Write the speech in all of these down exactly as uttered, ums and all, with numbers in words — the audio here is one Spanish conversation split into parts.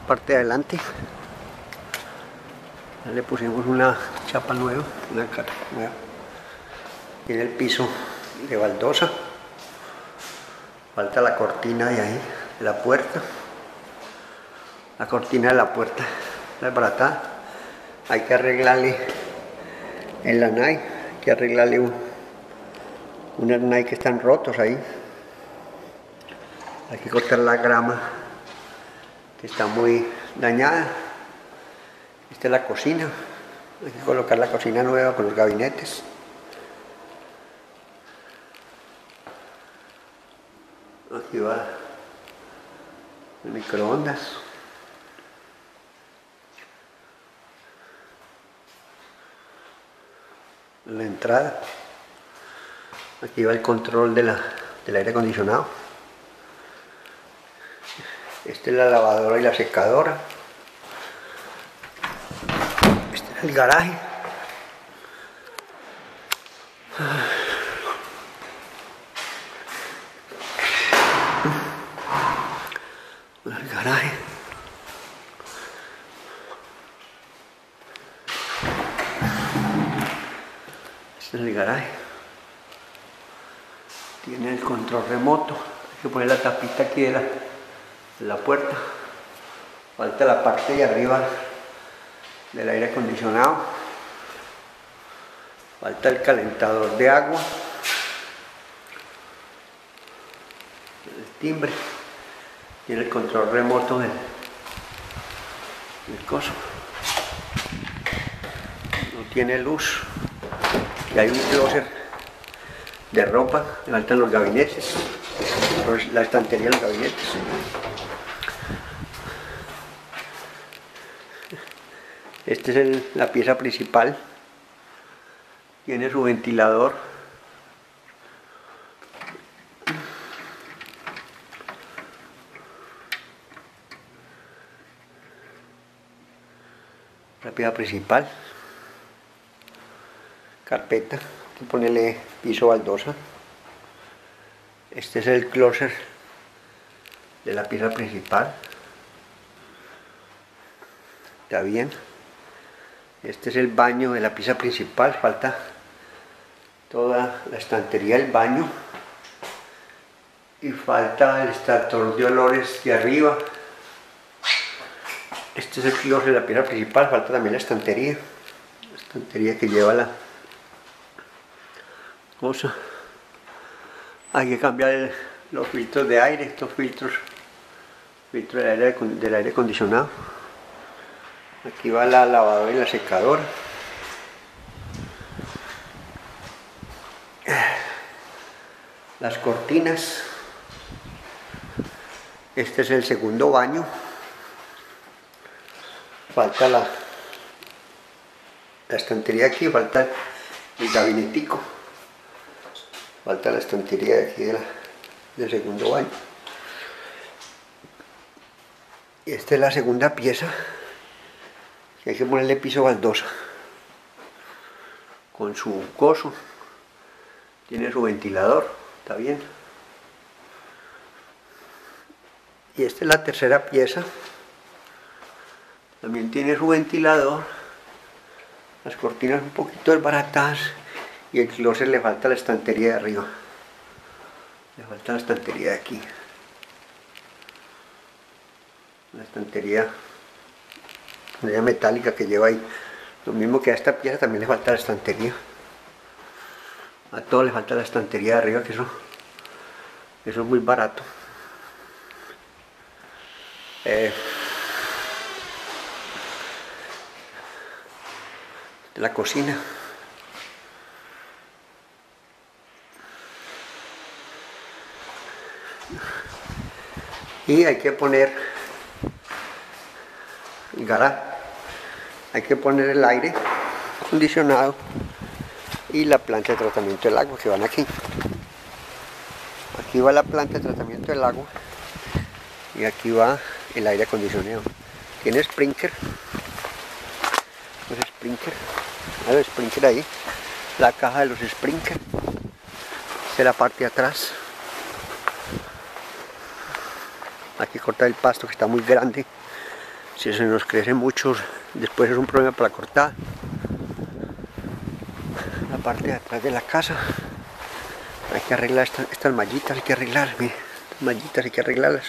parte de adelante. Ya le pusimos una chapa nueva, una cara nueva. Tiene el piso de baldosa. Falta la cortina de ahí, de la puerta. La cortina de la puerta está desbaratada. Hay que arreglarle el lanay, hay que arreglarle un, un lanay que están rotos ahí. Hay que cortar la grama que está muy dañada. Esta es la cocina. Hay que colocar la cocina nueva con los gabinetes. Aquí va el microondas. La entrada. Aquí va el control de la, del aire acondicionado. Esta es la lavadora y la secadora. Este es el garaje. El garaje. Este es el garaje. Tiene el control remoto. Hay que poner la tapita aquí de la, de la puerta. Falta la parte de arriba del aire acondicionado. Falta el calentador de agua. El timbre. Tiene el control remoto del, del coso. No tiene luz. Y hay un closet de ropa. Le faltan los gabinetes. La estantería de los gabinetes. Esta es el, la pieza principal. Tiene su ventilador. La pieza principal. Carpeta. Hay que ponerle piso baldosa. Este es el closet de la pieza principal. Está bien. Este es el baño de la pieza principal. Falta toda la estantería del baño. Y falta el extractor de olores de arriba. Este es el closet de la pieza principal. Falta también la estantería. La estantería que lleva la cosa. Hay que cambiar el, los filtros de aire. Estos filtros. Filtros del aire, del aire acondicionado. Aquí va la lavadora y la secadora. Las cortinas. Este es el segundo baño. Falta la, la estantería aquí, falta el gabinetico. Falta la estantería de aquí de la, del segundo baño. Y esta es la segunda pieza. Hay que ponerle piso baldosa con su coso. Tiene su ventilador, está bien. Y esta es la tercera pieza. También tiene su ventilador. Las cortinas un poquito desbaratadas. Y el closet le falta la estantería de arriba. Le falta la estantería de aquí. La estantería una metálica que lleva ahí. Lo mismo que a esta pieza también le falta la estantería. A todo le falta la estantería de arriba, que eso, eso es muy barato. Eh, la cocina. Y hay que poner el garaje. Hay que poner el aire acondicionado y la planta de tratamiento del agua que van aquí. Aquí va la planta de tratamiento del agua y aquí va el aire acondicionado. Tiene sprinkler. Los sprinkler. Hay los sprinkler ahí. La caja de los sprinkler. Esta es la parte de atrás. Aquí corta el pasto que está muy grande. Si se nos crece mucho, después es un problema para cortar. La parte de atrás de la casa, hay que arreglar esta, estas mallitas, hay que arreglar, miren, estas mallitas hay que arreglarlas.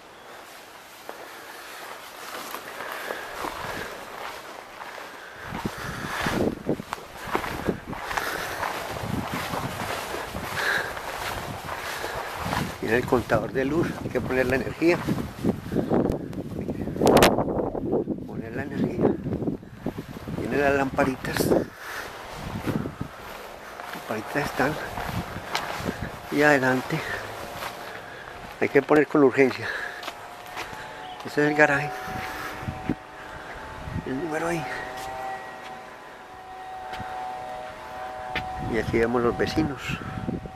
Mira el contador de luz, hay que poner la energía. Poner la energía. Tiene las lamparitas. Las lamparitas están. Y adelante. Hay que poner con urgencia. Este es el garaje. El número ahí. Y aquí vemos los vecinos.